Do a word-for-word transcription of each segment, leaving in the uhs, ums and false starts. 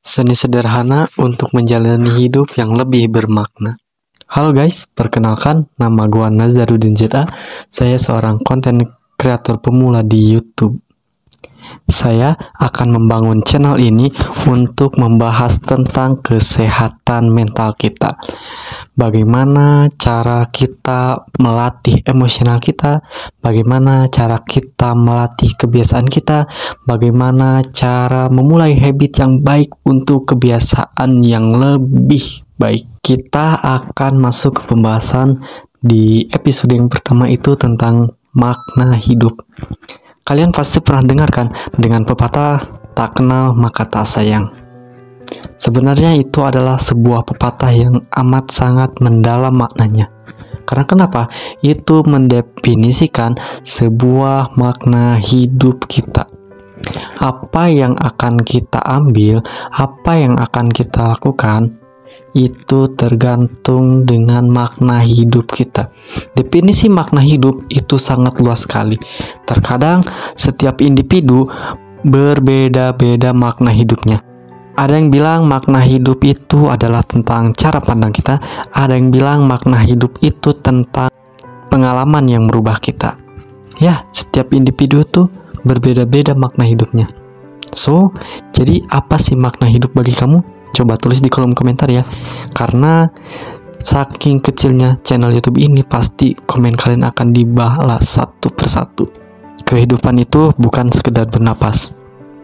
Seni sederhana untuk menjalani hidup yang lebih bermakna. Halo guys, perkenalkan nama gua Nazarudin Z A. Saya seorang konten kreator pemula di YouTube. Saya akan membangun channel ini untuk membahas tentang kesehatan mental kita. Bagaimana cara kita melatih emosional kita, bagaimana cara kita melatih kebiasaan kita, bagaimana cara memulai habit yang baik untuk kebiasaan yang lebih baik. Kita akan masuk ke pembahasan di episode yang pertama itu tentang makna hidup. Kalian pasti pernah dengar kan dengan pepatah tak kenal maka tak sayang. Sebenarnya itu adalah sebuah pepatah yang amat sangat mendalam maknanya. Karena kenapa? Itu mendefinisikan sebuah makna hidup kita. Apa yang akan kita ambil, apa yang akan kita lakukan, itu tergantung dengan makna hidup kita. Definisi makna hidup itu sangat luas sekali. Terkadang setiap individu berbeda-beda makna hidupnya. Ada yang bilang makna hidup itu adalah tentang cara pandang kita. Ada yang bilang makna hidup itu tentang pengalaman yang merubah kita. Ya, setiap individu tuh berbeda-beda makna hidupnya. So, jadi apa sih makna hidup bagi kamu? Coba tulis di kolom komentar ya. Karena saking kecilnya channel YouTube ini, pasti komen kalian akan dibalas satu persatu. Kehidupan itu bukan sekedar bernapas.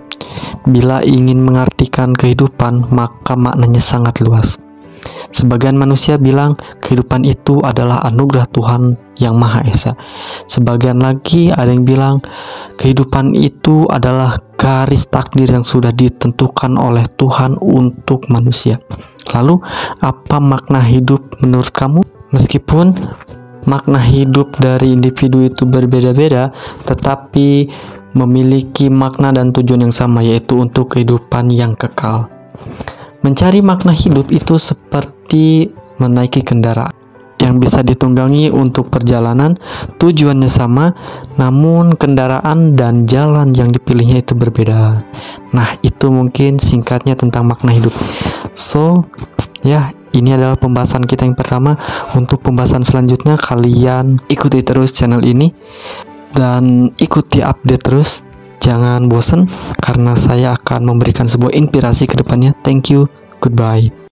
Bila ingin mengartikan kehidupan, maka maknanya sangat luas. Sebagian manusia bilang kehidupan itu adalah anugerah Tuhan yang Maha Esa. Sebagian lagi ada yang bilang kehidupan itu adalah garis takdir yang sudah ditentukan oleh Tuhan untuk manusia. Lalu, apa makna hidup menurut kamu? Meskipun makna hidup dari individu itu berbeda-beda, tetapi memiliki makna dan tujuan yang sama, yaitu untuk kehidupan yang kekal. Mencari makna hidup itu seperti menaiki kendaraan yang bisa ditunggangi untuk perjalanan. Tujuannya sama, namun kendaraan dan jalan yang dipilihnya itu berbeda. Nah, itu mungkin singkatnya tentang makna hidup. So, ya, ini adalah pembahasan kita yang pertama. Untuk pembahasan selanjutnya, kalian ikuti terus channel ini dan ikuti update terus. Jangan bosan, karena saya akan memberikan sebuah inspirasi ke depannya. Thank you, goodbye.